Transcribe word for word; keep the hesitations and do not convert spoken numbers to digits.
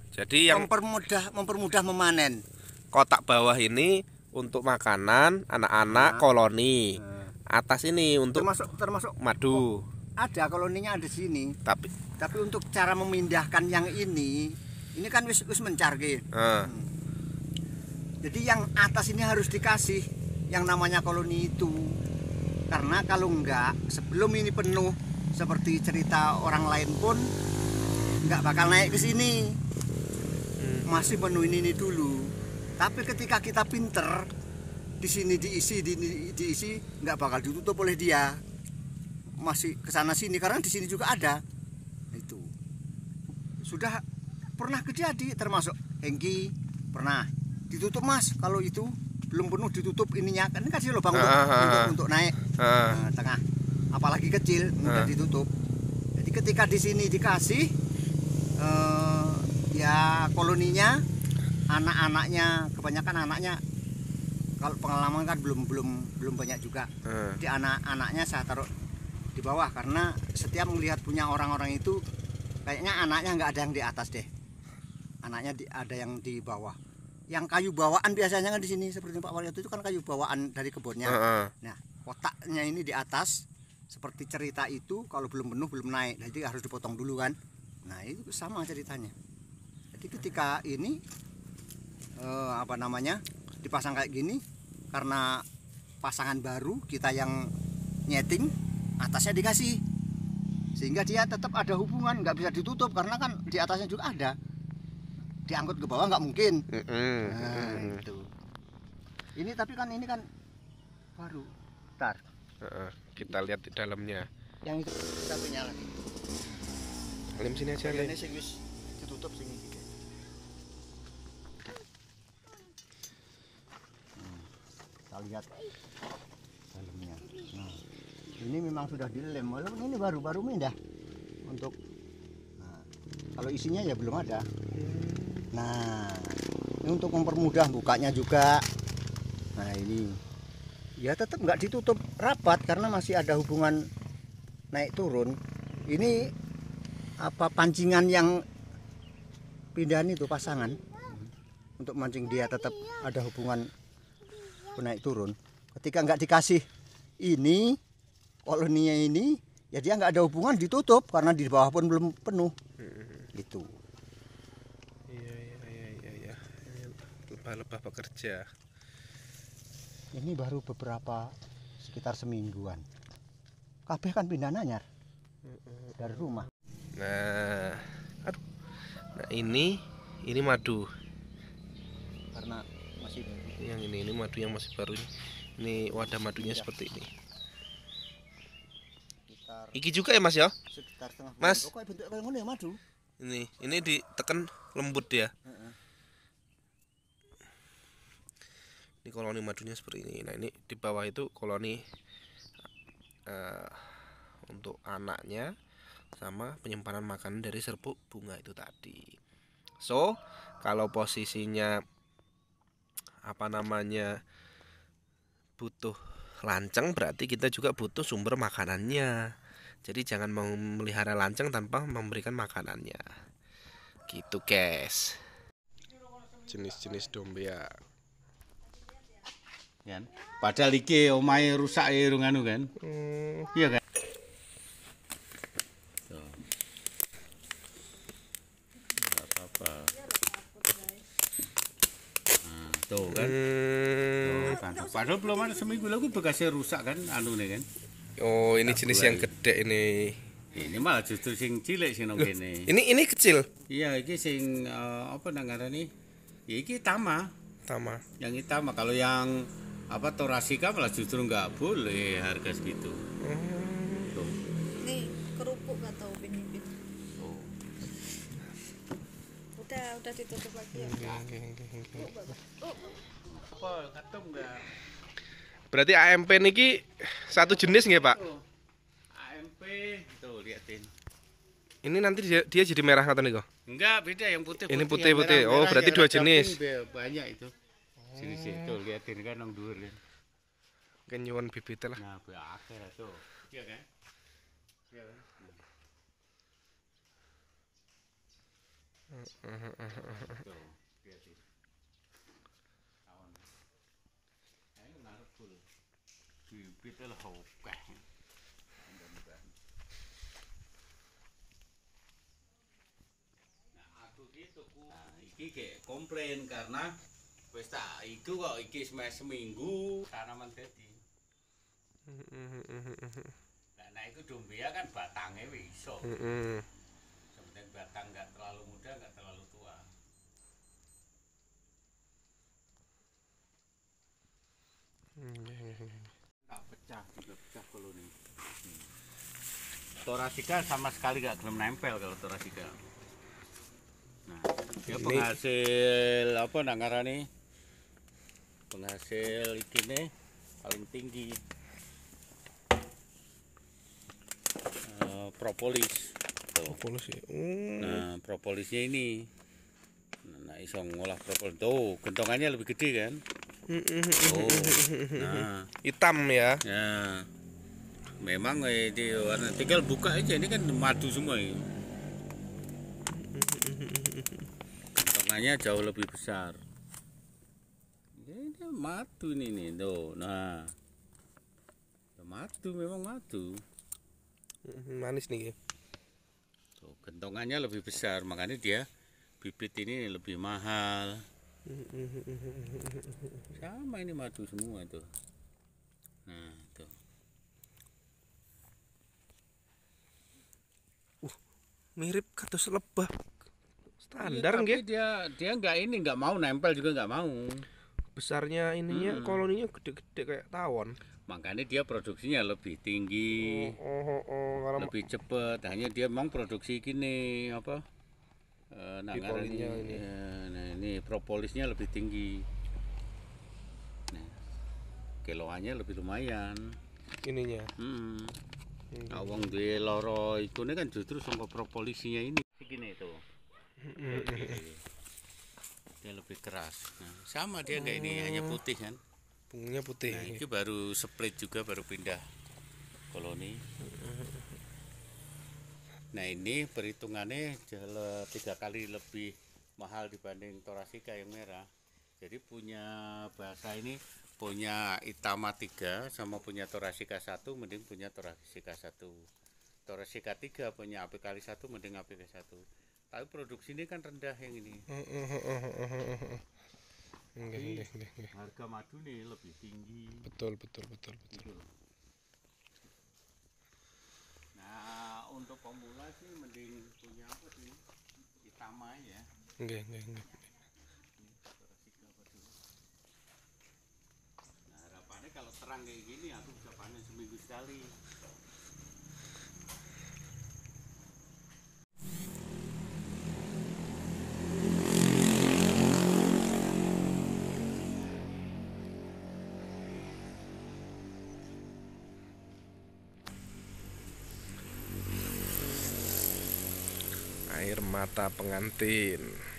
Jadi yang mempermudah mempermudah memanen. Kotak bawah ini untuk makanan anak-anak nah, koloni. Nah. Atas ini untuk termasuk termasuk madu. Oh, ada koloninya ada di sini. Tapi tapi untuk cara memindahkan yang ini, ini kan wis wis mencar gitu. Nah. Hmm. Jadi yang atas ini harus dikasih yang namanya koloni itu. Karena kalau enggak, sebelum ini penuh seperti cerita orang lain pun enggak bakal naik ke sini. Masih penuh ini, ini dulu. Tapi ketika kita pinter, di sini diisi, di, diisi, nggak bakal ditutup oleh dia. Masih kesana sini karena di sini juga ada. Itu sudah pernah kejadi, termasuk Hengki pernah ditutup mas. Kalau itu belum penuh ditutup ininya, kan kasih lubang untuk, untuk untuk naik nah, tengah. Apalagi kecil mudah ditutup. Jadi ketika di sini dikasih. Eh, ya koloninya anak-anaknya kebanyakan anaknya kalau pengalaman kan belum belum belum banyak juga. Hmm. Jadi anak-anaknya saya taruh di bawah karena setiap melihat punya orang-orang itu kayaknya anaknya nggak ada yang di atas deh, anaknya di, ada yang di bawah. Yang kayu bawaan biasanya kan di sini seperti Pak Waryo itu kan kayu bawaan dari kebunnya. Hmm. Nah kotaknya ini di atas seperti cerita itu kalau belum penuh belum naik, jadi harus dipotong dulu kan. Nah itu sama ceritanya. Jadi ketika ini eh, apa namanya dipasang kayak gini karena pasangan baru kita yang nyeting atasnya dikasih sehingga dia tetap ada hubungan, nggak bisa ditutup karena kan di atasnya juga ada, diangkut ke bawah nggak mungkin. Nah, itu ini tapi kan ini kan baru tar kita lihat di dalamnya yang itu satunya lagi Lim sini aja Lim. Ditutup sini. Hmm, kita lihat dalamnya. Nah, ini memang sudah dilem, walaupun ini baru-baru pindah untuk. Nah, kalau isinya ya belum ada. Nah, ini untuk mempermudah bukanya juga. Nah ini, ya tetap nggak ditutup rapat karena masih ada hubungan naik turun. Ini apa pancingan yang pindahan itu pasangan untuk mancing dia tetap ada hubungan naik turun. Ketika nggak dikasih ini koloninya ini ya dia nggak ada hubungan, ditutup karena di bawah pun belum penuh gitu. Iya iya iya iya iya. Lebah-lebah pekerja ini baru beberapa sekitar semingguan kabeh kan pindah nanyar dari rumah. Nah, aduh. Nah ini, ini madu. Karena masih yang ini, ini madu yang masih baru ini. Ini wadah madunya ya. Seperti ini. Sekitar, iki juga ya mas ya? Sekitar setengah bulan. Mas. Kok bentuk kayak ya madu? Ini, ini ditekan lembut ya. Uh -uh. Ini koloni madunya seperti ini. Nah ini di bawah itu koloni uh, untuk anaknya. Sama penyimpanan makanan dari serbuk bunga itu tadi. So, kalau posisinya apa namanya butuh lanceng, berarti kita juga butuh sumber makanannya. Jadi jangan memelihara lanceng tanpa memberikan makanannya. Gitu, guys. Jenis-jenis domba. Kan? Padahal iki omahe rusak e rung anu kan. Hmm. Iya kan? Tuh kan, hmm. Tuh, kan. Padahal belum ada seminggu lagi bekasnya rusak kan, anu nih kan. Oh ini tak jenis yang gede ini. Ini malah justru sing cilik sing nang kene. Ini ini kecil. Iya, iki sing uh, apa nang ngarani? Ya iki tama. Tama. Yang tama. Kalau yang apa torasika malah justru nggak boleh harga segitu. Hmm. Tuh. Nih kerupuk nggak tahu pin-pin. Oh. Udah, udah ditutup lagi ya. Oh, oh, katung enggak. Berarti A M P niki satu jenis nggih, Pak? A M P tuh liatin. Ini nanti dia, dia jadi merah kata niku? Enggak, beda yang putih. Ini putih-putih. Oh, berarti dua jenis. Banyak itu. Sini sini tuh liatin kan nang dhuwur kan. Kan nyuwun bibit lah. Nah, be akhir tuh. Iya kan? Iya kan? Tuh, lihat sih. Awan. Ayo naruh full. Bibit lah hokeh. Mudah-mudahan. Nah, aku gitu ku. Nah, iki kayak komplain karena wis tak iku kok iki seminggu tanaman dadi. Nah, nah itu dombea kan batangnya wis iso. Heeh. Sebenarnya batang nggak terlalu muda, nggak terlalu tua. Nggak pecah juga pecah kalau ini. Hmm. Torasika sama sekali nggak gelem nempel kalau torasika. Nah, dia Ini- penghasil apa nanggarane? Penghasil ikine paling tinggi. Eh, propolis. Tuh. Polisi. Oh. Nah, propolisnya ini. Nah, iso ngolah propolis. Tuh, gentongannya lebih gede kan? Oh. Nah, Hitam ya. ya. Memang eh, di warna tinggal buka aja, ini kan madu semua ini. Gentongannya jauh lebih besar. Ini madu ini nih, tuh. Nah. Madu memang madu. Manis nih. Tuh, gentongannya lebih besar, makanya dia bibit ini lebih mahal. Sama ini madu semua tuh. Nah, tuh. Mirip kados lebah. Standar Iya, tapi nggih. dia dia nggak ini nggak mau nempel juga nggak mau. Besarnya ininya Hmm. koloninya gede-gede kayak tawon. Makanya dia produksinya lebih tinggi, Oh, oh, oh, kalau lebih cepat. Hanya dia memang produksi gini apa? Eh, nah, Pipolinya ini. ya, nah ini propolisnya lebih tinggi. Nah, kiloannya lebih lumayan. ininya. Hmm. Nah, wong duwe loro ikune kan justru saka propolisinya ini. Gini tuh. Dia lebih keras. Nah, sama dia kayak ini hanya putih kan. Bunganya putih. Nah, ini baru split juga baru pindah koloni. Nah, ini perhitungannya jala- tiga kali lebih mahal dibanding Torasika yang merah. Jadi punya bahasa ini punya Itama tiga sama punya Torasika satu mending punya Torasika satu. Torasika tiga punya A P kali satu mending A P kali satu. Tapi produksi ini kan rendah yang ini. Nggih, nggih, nggih, nggih. Harga madu nih lebih tinggi. Betul, betul, betul, betul. Gitu loh. Nah, untuk pemula sih mending punya apa sih? Itama ya. Nggih, nggih, nggih. Torasika apa dulu. Nah, harapannya kalau terang kayak gini aku bisa panen seminggu sekali. Air mata pengantin.